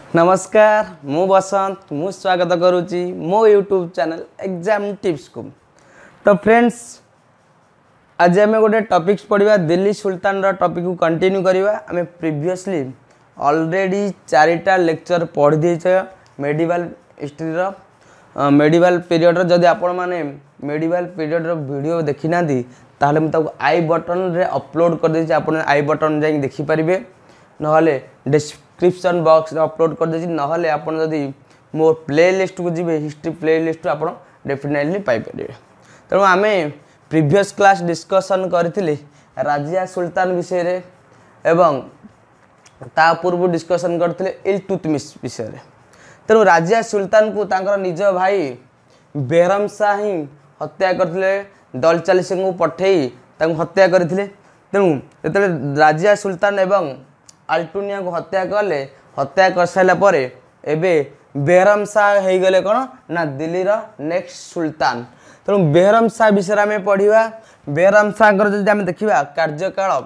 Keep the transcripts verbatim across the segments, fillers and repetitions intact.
नमस्कार मु बसंत मु स्वागत करुच्ची मो यूट्यूब चैनल एग्जाम टिप्स को। तो फ्रेंड्स आज आम गोटे टॉपिक्स पढ़ा दिल्ली सुल्तान रो टॉपिक को कंटिन्यू करवा। आम प्रीवियसली ऑलरेडी चारिटा लेक्चर पढ़ी देछ मेडिवल हिस्ट्री रो मेडिवल पीरियड रो। जदि आपण माने मेडिवल पीरियड रो वीडियो देखि नांदी ताहले म ताको आई बटन रे अपलोड कर देछि, आपण आई बटन जाई देखि परिबे, नहले डिस्क्रिप्शन बॉक्स रे अपलोड कर देछि, नहले आपण जदि मोर प्लेलिस्ट को जिबे हिस्ट्री प्लेलिस्ट आपण डेफिनेटली पाई परिबे। तेणु आमे प्रीवियस क्लास डिस्कशन करथिले राजिया सुल्तान विषय रे एवं ता पूर्व डिस्कशन करथिले इल्तुतमिश विषय रे। तेणु राजिया सुल्तान को तांकर निज भाई बेरम शाह ही हत्या करथिले, दलचाली सिंह को पठेई तांको हत्या करथिले। तेणु जेतले राजिया सुल्तान एवं अल्टुनिया को हत्या कले, हत्या कर साइला परे एबे बेरम शाह हे गले कोन ना दिल्ली रो नेक्स्ट सुल्तान। तेणु बेरम शाह विषय में पढ़िबा। बेरम शाह कर जदि हम देखिबा कार्यकाल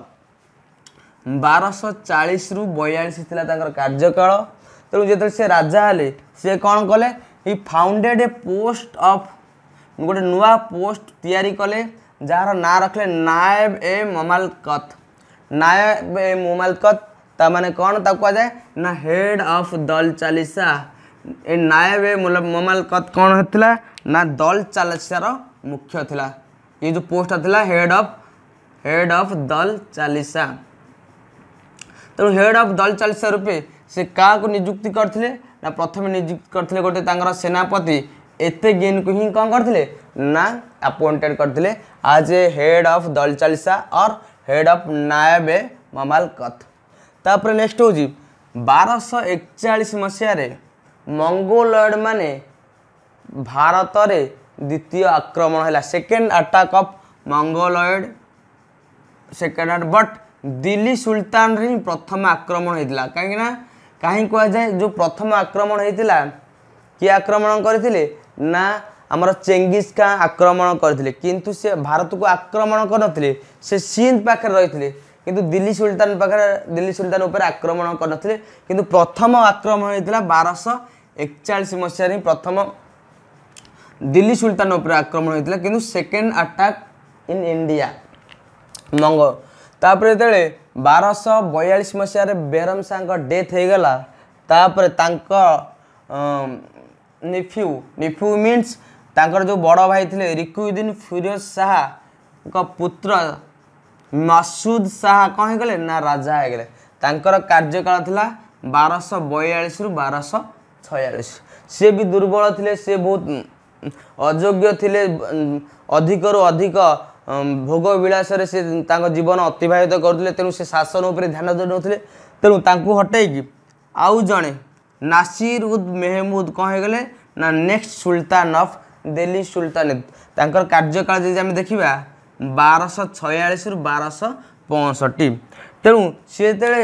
बारह सौ चालीस रु बयालीस थिला तांकर कार्यकाल। तेणु जेतले से राजा हले से कोन कले, he founded a post of गोटे नुआ पोस्ट तैयारी कले जार ना रखले नायब ए ममालकत। नायब ए ममालकत ता माने कौन ता कह जाए ना हेड ऑफ दल चालीसा। ए नायब ए ममालकत कौन होतिला ना दल चालीसार मुख्य थिला। ये जो पोस्ट थिला हेड ऑफ हेड ऑफ दल चालीसा। तो हेड ऑफ दल चालीसा रूपे से का को नियुक्ति करथिले ना प्रथम नियुक्ति करथिले गोटे तांगर सेनापति एते गेन को ही कौन करथिले ना अपॉइंटेड करथिले आज ए हेड ऑफ दल चालीसा और हेड ऑफ नायब ए ममालकत। तापर नेक्स्ट हो बारह सौ एकचालीस मसीह मंगोलॉयड माने भारत रे द्वितीय आक्रमण है, second attack of Mongoloid second attack. But Delhi सुल्तान रे प्रथम आक्रमण होता कहीं कहीं कह जाए जो प्रथम आक्रमण होता किए आक्रमण करथिले ना आमर चेंगिस खान आक्रमण करथिले, किंतु से भारत को आक्रमण करनथिले, से सिंध पाखे रहिथिले, किंतु दिल्ली सुल्तान पाखे दिल्ली सुल्तान ऊपर आक्रमण करनथिले। किंतु प्रथम आक्रमण होता बारह सौ एकचालीस मसीह प्रथम दिल्ली सुल्तान ऊपर आक्रमण होता, किंतु सेकेंड अटैक इन इंडिया मंगो। तापर जेतले बारह सौ बयालीस मसीह बेरम शाह का डेथ हो गला, तापर तांको निफ्यू निफ्यू मीन्स तांकर जो बड़ भाई थे रिकुद्दीन फिरोज शाह का पुत्र मसूद शाह कौन हो गले ना राजा हो गले। तांकर कार्यकाल थिला बारह सौ बयालीस रु बारह सौ छयालीस। सी भी दुर्बल थे, से बहुत अयोग्य थे, अधिक रु अधिक भोग विलास से जीवन अतिबाहित करते। तेणु से शासन उपर ध्यान देते। तेणु तांको हटेकी आउ जड़े नासिर उद मेहमूद कौन हो गले ना next sultan of Delhi sultanate. तांकर कार्यकाल जब आम देखा बारह सौ छयालीस रु बारह सौ पैंसठ। तेणु सी जो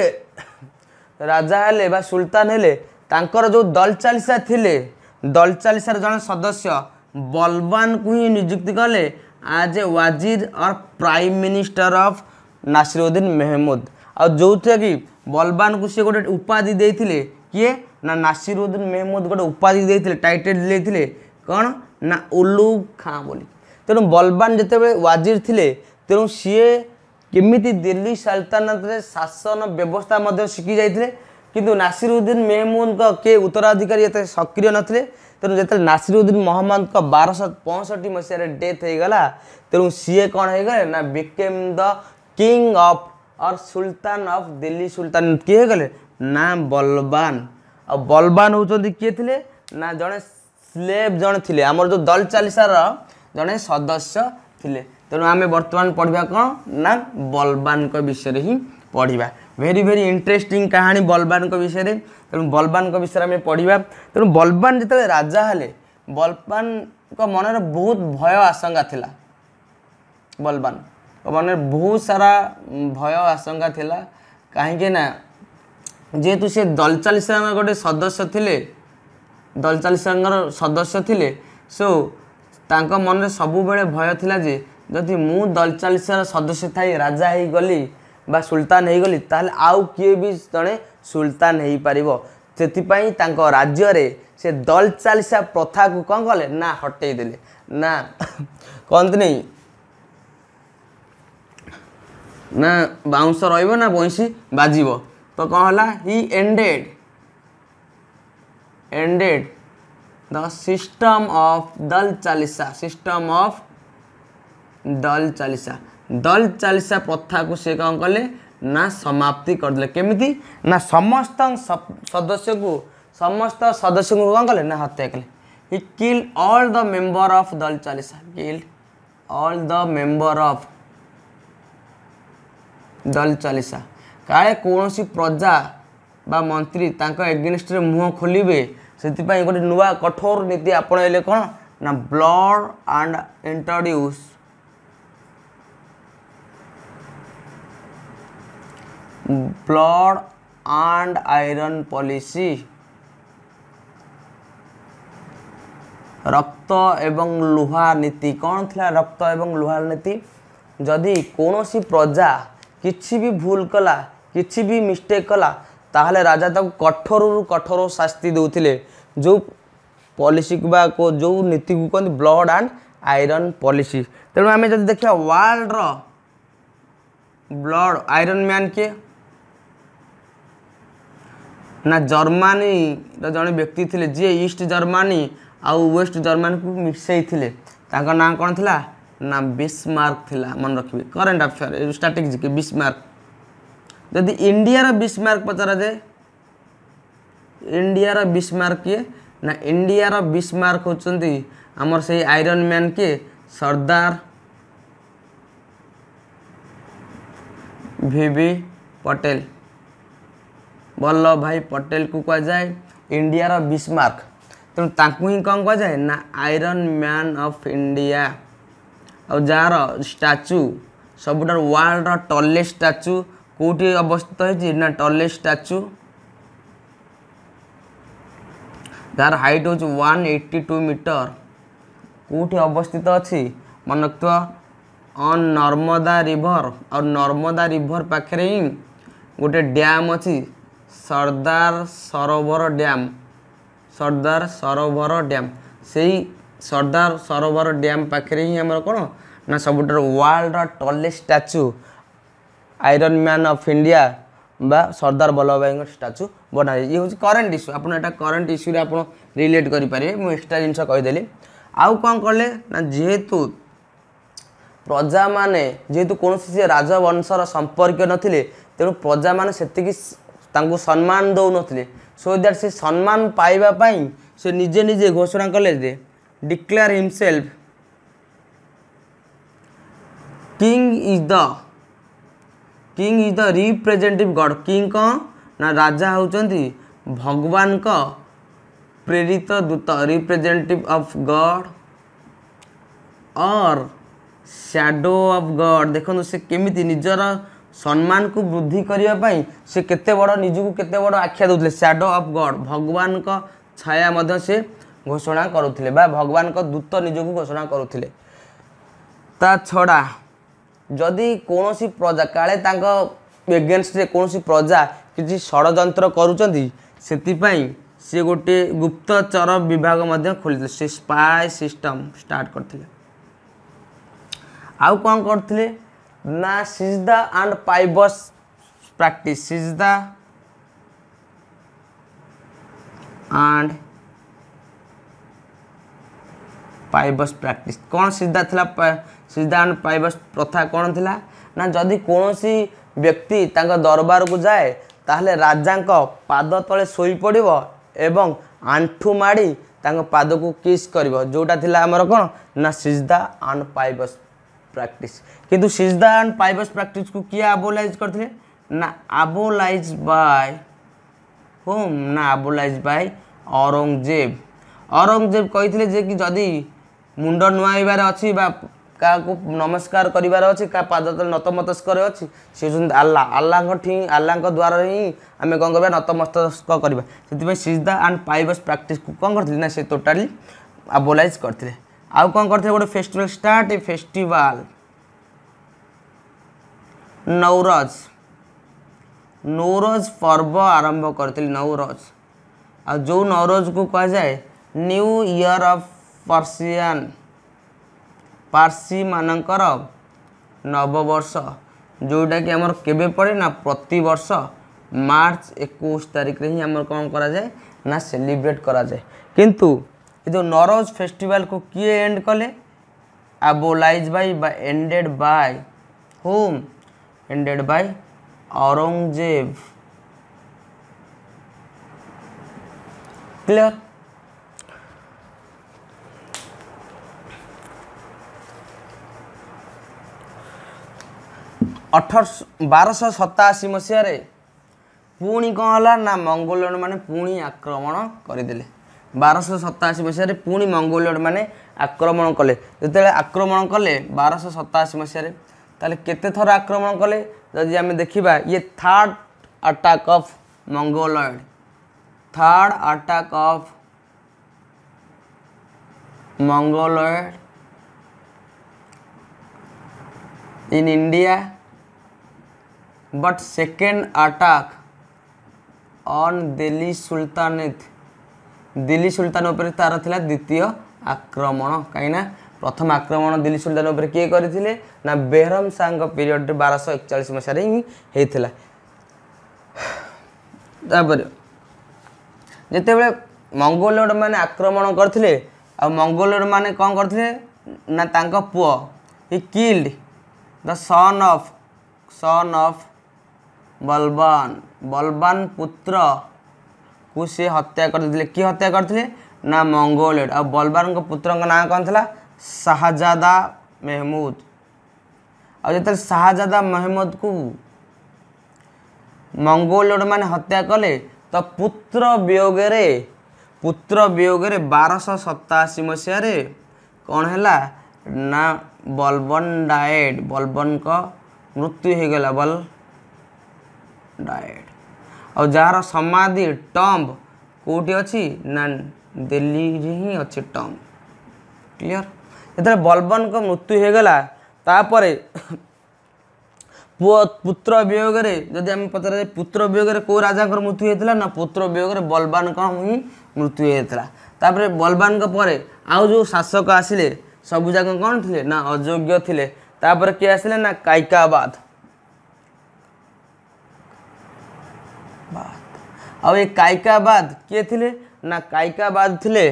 राजा हेले बा सुल्तान हेले तांकर जो दल चालीसा थिले, दल चालीसार जड़े सदस्य बलबान को ही नियुक्ति कले आज ए वाजिर और prime minister of Nasiruddin Mahmud. और जो थे कि बलबान को सी गोटे उपाधि देथिले किए ना नासिरुद्दीन महमूद गोटे उपाधि देथिले, टाइटल देथिले कौन ना उलूग खां बोली। तेणु बलबान जिते वाजिर थिले, तेणु सीए केमिति दिल्ली सल्तनत रे शासन व्यवस्था मध्य शिखी जाइथिले, किंतु नासिरुद्दीन महमूद का के उत्तराधिकारी एते सक्रिय नथिले। तेणु जिते नासिरुद्दीन महमूद का बारह सौ पैंसठ मसीह डेथ हो गला, तेणु सीए कौन हो गए ना बिकेम द किंग ऑफ और सुल्तान ऑफ दिल्ली सुल्तान किए गले ना बलबान। और बलबान होचंदी किए थिले ना जड़े स्लेव जड़े थिले, आमर जो दल चालीसार जड़े सदस्य थिले। तेणु आम बर्तमान पढ़ा कौन ना बलबान को विषय ही पढ़ा। वेरी वेरी इंटरेस्टिंग कहानी बलबान को विषय में। तेणु बलबान को विषय में पढ़ा। तेणु बलबान जिते राजा हेले बलबान को मन में बहुत भय आशंका थिला। बलबान मन में बहुत सारा भय आशंका थिला कहीं ना जेहेतु से दल चालीसा गोटे सदस्य थिले, दल चालीसा सदस्य थिले, सो तांको मन में सबु बेले भय थिला जे जदि मु दल चालीसार सदस्य थाई राजा ही गली बा सुल्तान हो गली ताहले आउ किए भी जड़े सुल्तान हो पारिबो। से राज्य रे से दल चालीसा प्रथा को कौन कले ना हटई देले ना कहते नहीं ना बाउंस रहिबो ना बंसी बाजिबो तो कौन हला he ended ended the system of दल चालीसा सिस्टम ऑफ दल चालीसा दल चालीसा प्रथा को से कौन कले ना समाप्ति करदे केमिति ना समस्त सदस्य को समस्त सदस्य को कौन कले ना हत्या कले he kill all the member of दल चालीसा kill all the member of दल चालीसा काले कौन सी प्रजा बा मंत्री तांको एगेंस्ट रे मुंह खोलिबे सेति पई गोटे नुवा कठोर नीति आपणले कोन ना blood and introduce blood and iron policy रक्त एवं लुहा नीति कौन थिला रक्त एवं लुहा नीति जदि कौन सी प्रजा किछि भी भूल कला किछि भी मिस्टेक कला ताहले राजा ताको कठोर रु कठोर शास्ति देउथिले जो पॉलिसी बा को जो नीति को कहते ब्लड एंड आयरन पॉलिसी तेणु आम जब देखा वर्ल्ड रो ब्लड आयरन मैन के ना जर्मनी रो जने व्यक्ति थिले जे ईस्ट जर्मनी आउ वेस्ट जर्मनी को मिक्सई थिले ताका नाम कोन थिला ना बिस्मार्क थिला मन रखिबे करंट अफेयर स्ट्रैटेजी के बिस्मार्क यदि इंडिया रो बिस्मार्क पचरा जाए इंडिया रो बिस्मार्क के ना इंडिया रो बिस्मार्क होचंती हमर से आयरन मैन के सरदार वीवी पटेल वल्लभ भाई पटेल को कह जाए इंडिया रो बिस्मार्क तेणु ताकू ही कौन कह जाए ना आयरन मैन ऑफ इंडिया और जार स्टैचू सबुठार वर्ल्ड टॉलेस्ट स्टैचू कोठी अवस्थित है ना टॉलेस्ट स्टैचू जार हाइट हो वन एट्टी टू मीटर कोठी अवस्थित अच्छी मन रखिथ ऑन नर्मदा रिवर और नर्मदा रिवर पाखे ही गोटे डैम अच्छी सरदार सरोवर डैम सरदार सरोवर डैम से सरदार सरोवर डैम पाखे ही आम कौन ना सबुठार world tallest statue iron man of India बा सरदार वल्लभ भाई स्टैचू बना ये हूँ करेन्ट इश्यू आप करेन्ट इश्यू रे आप रिलेट करेंगे मुझे एक्सट्रा जिन कहीदेली आउ कौन कले ना जेहेतु प्रजा माने जेहेतु कौन सी राजवंशर संपर्क नथिले तेणु प्रजा माने सेतिकी तांको सम्मान दौ नथिले सो दैट से सम्मान पाइबा पाई से निजे निजे घोषणा कले जे declare himself king is the king is the representative God king कौन ना राजा होचंती भगवान का प्रेरित दूत रिप्रेजेंटेटिव ऑफ गॉड और शैडो ऑफ गॉड देखो से केमिति निजर सम्मान को वृद्धि करने पाई से केते बड़ निजको केते बड़ आख्या दउतले शैडो ऑफ गॉड भगवान का छाया मध्य से घोषणा करुथिले बा भगवान का दूत निजको घोषणा करुथिले ता छड़ा जदि कौन सी प्रजा काले तांको एगेंस्ट रे कौन सी प्रजा किसी षड्यंत्र करुचंती सेतिपाई से गोटे गुप्तचर विभाग मध्य खोली से स्पाई सिस्टम स्टार्ट करथिले आउ कौन करथिले ना सिजदा एंड पाइबस प्रैक्टिस सिजदा एंड पाइबस प्रैक्टिस कौन सिजदा थिला सिजदा एंड पाइबस प्रथा कौन थिला ना जदि कौन सी व्यक्ति तांका दरबार को जाए ताहले राजा को पाद तले सोई पड़िबो एवं आंठू माड़ी तांका पाद को किस करिबो जोटा थिला हमर कोन ना सिजदा एंड पाइबस प्रैक्टिस किंतु सिजदा एंड पाइबस प्रैक्टिस को किया अबोलाइज करथिले ना अबोलाइज बाय होम ना अबोलाइज बाय औरंगजेब औरंगजेब कहिथिले जे कि जदि मुंड नुआइबार अछि बा का को नमस्कार करिवार अछि का पाद तले नतमस्तक अछि से जुन अल्लाह अल्लाह को ठी अल्लाह को द्वारा ही हमें कोन करबा नतमस्तक करबा सेति सिजदा एंड पाइबस प्रैक्टिस को कोन करथिले ना से टोटली अबोलाइज करथिले आउ कोन करथिले गोटे festival start a festival Nauroz Nauroz पर्व आरंभ करथिले नौरोज आ जो नवरोज को कह जाए न्यू ईयर ऑफ पर्सियन पारसी मानकर नववर्ष जोटा कि आमर केबे पड़े ना प्रति वर्ष मार्च इक्कीस तारिख रे ही आमर कौन करा जाए ना सेलिब्रेट करा जाए। किंतु ये जो नवरोज फेस्टिवल को किए एंड कले एबोलाइज बाय बा ended by whom ended by Aurangzeb. Clear. अठर बारश सताशी मसीह पुणी कौन है ना मंगोलियन माने पुणी आक्रमण करदे। बारश सताशी मसीह पुणी मंगोलियन माने आक्रमण कले। जो आक्रमण कले बारश सताशी मसीह ताले केते थर आक्रमण कले जदि आम देखा ये third attack of Mongoloid third attack of Mongoloid in India but second attack on Delhi sultanate Delhi sultan उपर तार थिला द्वितीय आक्रमण कहीं प्रथम आक्रमण दिल्ली सुल्तान उपर किए करथिले ना बेहरम शाह पीरियड बारश एकचाश मसीह ही होता। जिते बड़े मंगोलियड मैंने आक्रमण करथिले आ मंगोलियड मैंने कौन करथिले ना तांका पुओ he killed the son of son of Balban Balban पुत्र को से हत्या करते। किए हत्या करते ना मंगोलियड आ बलबान को पुत्र का नाम कौन था शाहजादा महमूद। और जो शाहजादा महमूद को मंगोलियड मैंने हत्या कले तो पुत्र वियोग पुत्र वियोग बारश सताशी मसीह कौन है ना बलबन डाएड बलबन का मृत्यु हो गला बल डाएड। और जार समाधि टम्ब कोटी अच्छी ना दिल्ली ही अच्छी टम्ब। क्लियर। जो बलबन का मृत्यु हो गला तापरे पुओ पुत्र वियोग जदि आम पचार पुत्र वियोग कौ राजा मृत्यु होता ना पुत्र वियोग बलबान का ही मृत्यु होता। बलबान पर आउ जो शासक आसिले सबू जाक कौन थे ना अयोग्य थे। तापर किए आसिले ना काइकाबाद आ ये काइकाबाद किए थे ना काइकाबाद थे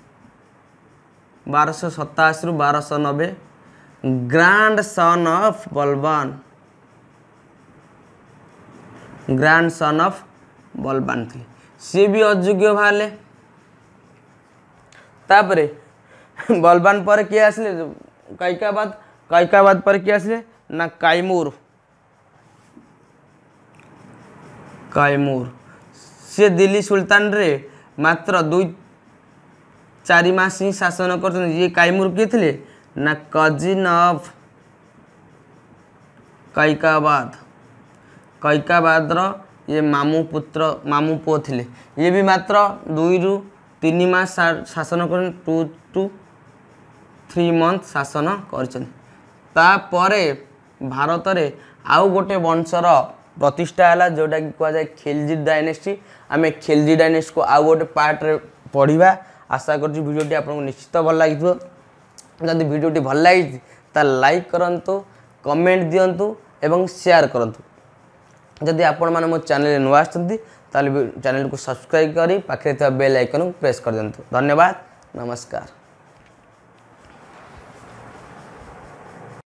बारश सताशी रु बारश नबे grandson of Balban grandson of Balban थे सी भी अयोग्य बाहर। तापरे बलबान पर किए आसिले काइकाबाद काइकाबाद पर किए आसिले ना काइमूर काइमूर से दिल्ली सुल्तान रे मात्र दुई चारि मास ही शासन कर। ये काइमूर किए थे ना कजिन ऑफ काइकाबाद काइकाबाद रो ये मामू पुत्र मामू पुओ थे। ये भी मात्र दुई रु तीन मास शासन कर टू टू थ्री मंथ शासन कर। भारत रे आउ गोटे वंशर प्रतिष्ठा है जोटा कि कह जाए खिलजी डायनेस्टी। आम खिलजी डायनेस्टी को आउ गोटे पार्ट रे पढ़ा। आशा कर भिडियोटी आपको निश्चित भल लगी। जदि भिडियोटी भल लगी लाइक करंतु कमेंट दिंतु एवं शेयर करंतु। जदि आपण माने मो चैनल नुआ आछंती ताले चैनल को सब्सक्राइब करी पाखे बेल आइकन प्रेस कर दिंतु। धन्यवाद। नमस्कार।